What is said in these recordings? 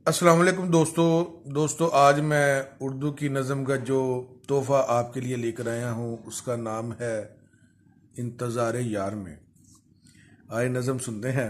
अस्सलाम वालेकुम दोस्तों आज मैं उर्दू की नज़म का जो तोहफ़ा आपके लिए लेकर आया हूँ उसका नाम है इंतज़ार यार में। आए नज़म सुनते हैं।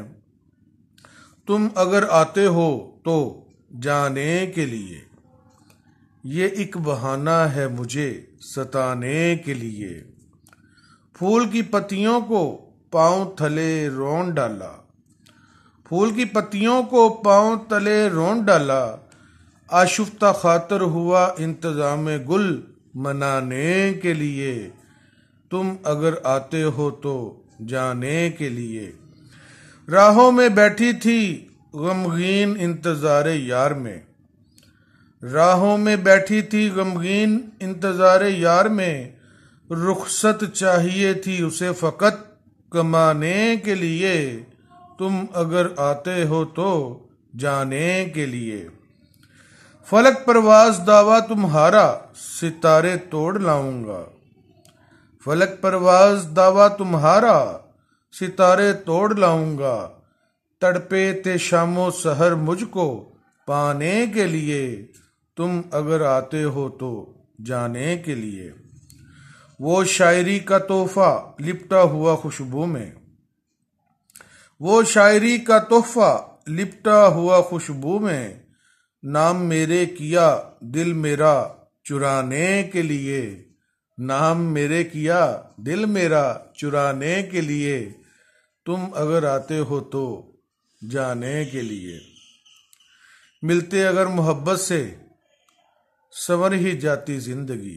तुम अगर आते हो तो जाने के लिए, ये एक बहाना है मुझे सताने के लिए। फूल की पत्तियों को पाँव तले रौंद डाला, फूल की पत्तियों को पाँव तले रौंद डाला। आशुफ्ता खातर हुआ इंतजाम गुल मनाने के लिए। तुम अगर आते हो तो जाने के लिए। राहों में बैठी थी गमगीन इंतजार यार में, राहों में बैठी थी गमगीन इंतजार यार में। रुखसत चाहिए थी उसे फकत कमाने के लिए। तुम अगर आते हो तो जाने के लिए। फलक परवाज दावा तुम्हारा सितारे तोड़ लाऊंगा, फलक परवाज दावा तुम्हारा सितारे तोड़ लाऊंगा। तड़पे थे शामो सहर मुझको पाने के लिए। तुम अगर आते हो तो जाने के लिए। वो शायरी का तोहफा लिपटा हुआ खुशबू में, वो शायरी का तोहफा लिपटा हुआ खुशबू में। नाम मेरे किया दिल मेरा चुराने के लिए, नाम मेरे किया दिल मेरा चुराने के लिए। तुम अगर आते हो तो जाने के लिए। मिलते अगर मोहब्बत से संवर ही जाती जिंदगी,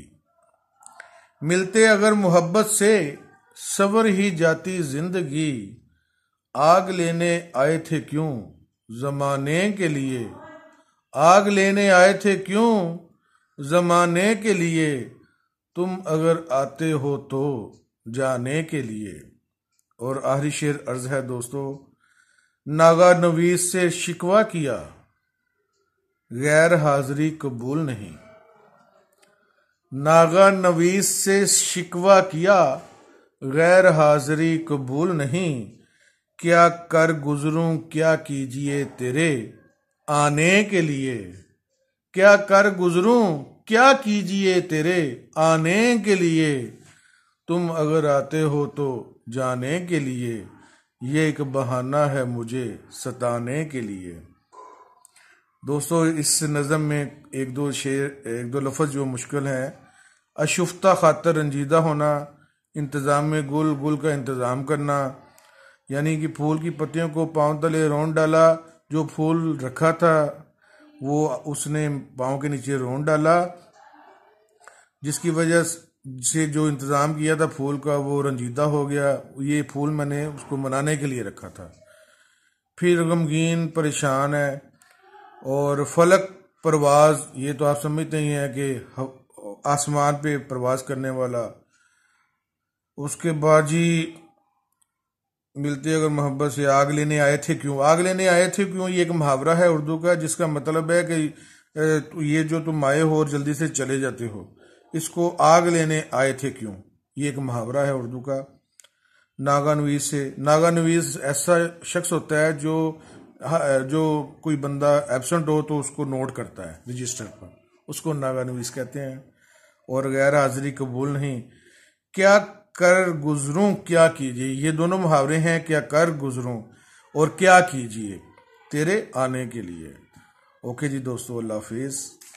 मिलते अगर मोहब्बत से संवर ही जाती जिंदगी। आग लेने आए थे क्यों जमाने के लिए, आग लेने आए थे क्यों जमाने के लिए। तुम अगर आते हो तो जाने के लिए। और आखिरी शेर अर्ज है दोस्तों। नागा नवीस से शिकवा किया गैर हाजिरी कबूल नहीं, नागा नवीस से शिकवा किया गैर हाजिरी कबूल नहीं। क्या कर गुजरूं क्या कीजिए तेरे आने के लिए, क्या कर गुजरूं क्या कीजिए तेरे आने के लिए। तुम अगर आते हो तो जाने के लिए, ये एक बहाना है मुझे सताने के लिए। दोस्तों इस नज़म में एक दो लफ्ज़ जो मुश्किल हैं। अशुफ्ता खातर रंजीदा होना, इंतज़ाम में गुल, गुल का इंतज़ाम करना, यानी कि फूल की पत्तियों को पाँव तले रौंद डाला। जो फूल रखा था वो उसने पाँव के नीचे रौंद डाला, जिसकी वजह से जो इंतज़ाम किया था फूल का वो रंजीदा हो गया। ये फूल मैंने उसको मनाने के लिए रखा था। फिर गमगीन परेशान है। और फलक परवाज, ये तो आप समझते ही हैं कि आसमान पे प्रवास करने वाला। उसके बाद जी मिलती अगर मोहब्बत से आग लेने आए थे क्यों, आग लेने आए थे क्यों ये एक मुहावरा है उर्दू का, जिसका मतलब है कि ये जो तुम आए हो और जल्दी से चले जाते हो, इसको आग लेने आए थे क्यों, ये एक मुहावरा है उर्दू का। नागानवीस से, नागानवीस ऐसा शख्स होता है जो कोई बंदा एब्सेंट हो तो उसको नोट करता है रजिस्टर पर, उसको नागानवीस कहते हैं। और गैर हाजिरी कबूल नहीं। क्या कर गुजरूं क्या कीजिए, ये दोनों मुहावरे हैं। क्या कर गुजरूं और क्या कीजिए तेरे आने के लिए। ओके जी दोस्तों, अल्लाह हाफिज।